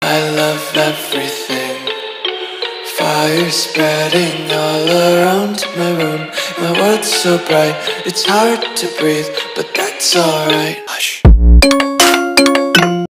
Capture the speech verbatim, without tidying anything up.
I love everything. Fire spreading all around my room. My world's so bright, it's hard to breathe, but that's alright. Hush.